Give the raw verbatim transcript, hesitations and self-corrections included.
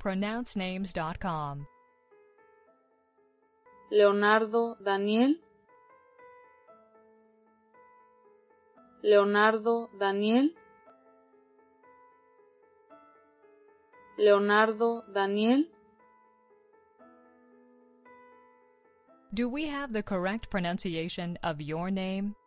pronounce names dot com. Leonardo Daniel. Leonardo Daniel. Leonardo Daniel. Do we have the correct pronunciation of your name?